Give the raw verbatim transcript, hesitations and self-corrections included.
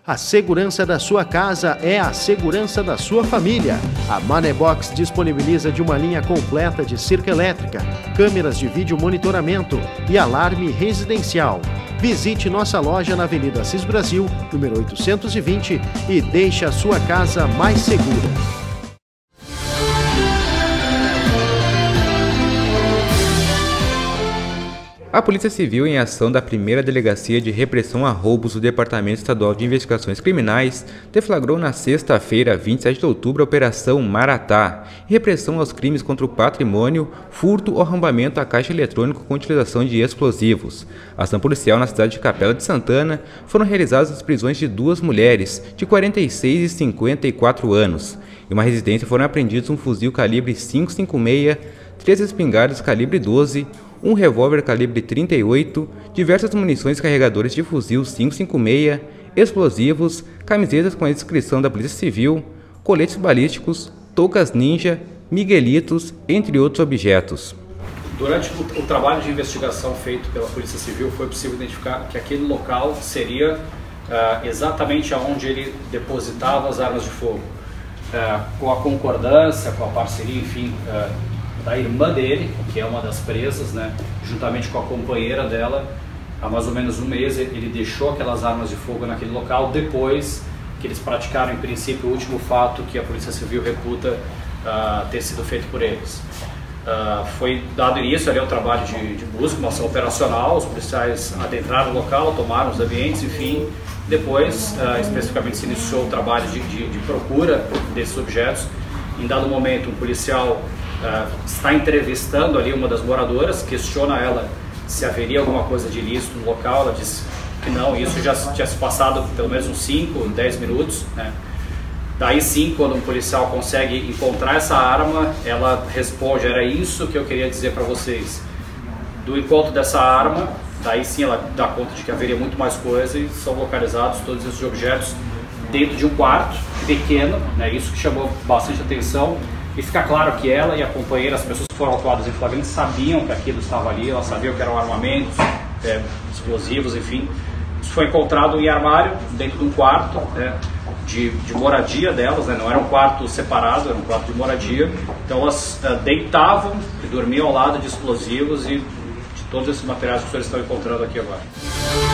A segurança da sua casa é a segurança da sua família. A Manebox disponibiliza de uma linha completa de cerca elétrica, câmeras de vídeo monitoramento e alarme residencial. Visite nossa loja na Avenida Assis Brasil, número oitocentos e vinte, e deixe a sua casa mais segura. A Polícia Civil, em ação da primeira Delegacia de Repressão a Roubos do Departamento Estadual de Investigações Criminais, deflagrou na sexta-feira, vinte e sete de outubro, a Operação Maratá, repressão aos crimes contra o patrimônio, furto ou arrombamento a caixa eletrônico com utilização de explosivos. A ação policial na cidade de Capela de Santana foram realizadas as prisões de duas mulheres, de quarenta e seis e cinquenta e quatro anos. Em uma residência foram apreendidos um fuzil calibre cinco cinco seis, três espingardas calibre doze, um revólver calibre trinta e oito, diversas munições carregadores de fuzil cinco cinco seis, explosivos, camisetas com a inscrição da Polícia Civil, coletes balísticos, toucas ninja, miguelitos, entre outros objetos. Durante o, o trabalho de investigação feito pela Polícia Civil, foi possível identificar que aquele local seria uh, exatamente onde ele depositava as armas de fogo. Uh, com a concordância, com a parceria, enfim, uh, da irmã dele, que é uma das presas, né, juntamente com a companheira dela, há mais ou menos um mês ele deixou aquelas armas de fogo naquele local, depois que eles praticaram, em princípio, o último fato que a Polícia Civil reputa uh, ter sido feito por eles. Uh, foi dado início ali ao trabalho de, de busca, uma ação operacional, os policiais adentraram o local, tomaram os ambientes, enfim, depois, uh, especificamente, se iniciou o trabalho de, de, de procura desses objetos. Em dado momento, um policial Uh, está entrevistando ali uma das moradoras, questiona ela se haveria alguma coisa de ilícito no local. Ela disse que não, isso já tinha se passado pelo menos uns cinco, dez minutos, né? Daí sim, quando um policial consegue encontrar essa arma, ela responde: era isso que eu queria dizer para vocês. Do encontro dessa arma, daí sim ela dá conta de que haveria muito mais coisa, e são localizados todos esses objetos dentro de um quarto pequeno, né? Isso que chamou bastante atenção. E fica claro que ela e a companheira, as pessoas que foram autuadas em flagrante, sabiam que aquilo estava ali, elas sabiam que eram armamentos, é, explosivos, enfim. Isso foi encontrado em armário, dentro de um quarto, né, de, de moradia delas, né, não era um quarto separado, era um quarto de moradia. Então elas uh, deitavam e dormiam ao lado de explosivos e de todos esses materiais que vocês estão encontrando aqui agora.